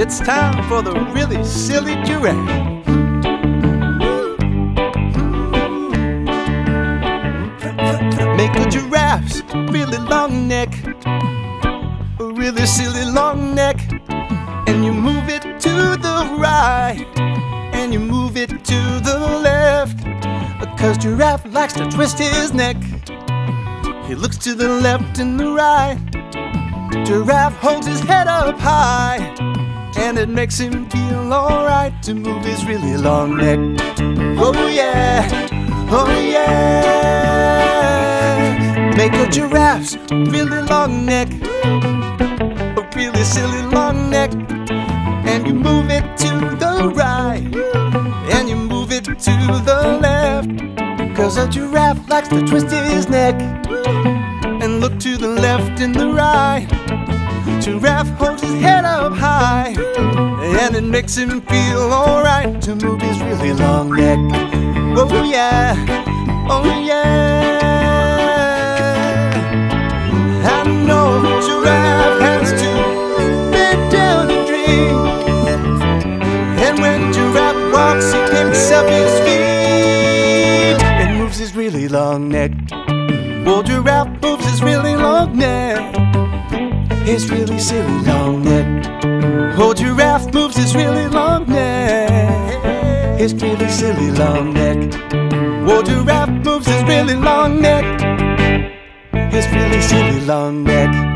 It's time for the really silly giraffe. Make a giraffe's really long neck, a really silly long neck, and you move it to the right, and you move it to the left, 'cause giraffe likes to twist his neck. He looks to the left and the right. Giraffe holds his head up high, and it makes him feel alright to move his really long neck. Oh yeah, oh yeah. Make a giraffe's really long neck, a really silly long neck, and you move it to the right, and you move it to the left, 'cause a giraffe likes to twist his neck and look to the left and the right. Giraffe holds his head up high, and it makes him feel alright to move his really long neck. Oh yeah, oh yeah. I know giraffe has to bend down and drink, and when giraffe walks he picks up his feet and moves his really long neck. Oh, giraffe moves his really long neck, his really silly long neck. Oh, giraffe moves his really long neck, his really silly long neck. Oh, giraffe moves his really long neck, his really silly long neck.